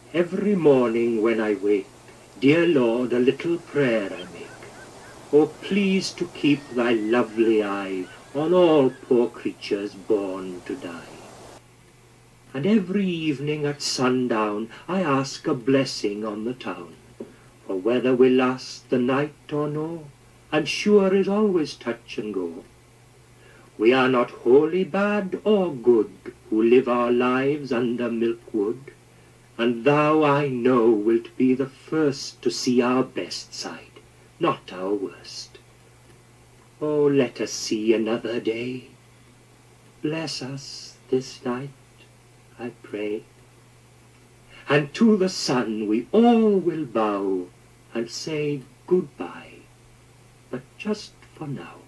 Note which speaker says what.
Speaker 1: Every morning when I wake, dear Lord, a little prayer I make. Oh, please to keep thy lovely eye on all poor creatures born to die. And every evening at sundown I ask a blessing on the town, for whether we last the night or no, and sure is always touch and go. We are not wholly bad or good who live our lives under milkwood, and thou, I know, wilt be the first to see our best side, not our worst. Oh, let us see another day. Bless us this night, I pray. And to the sun we all will bow and say goodbye, but just for now.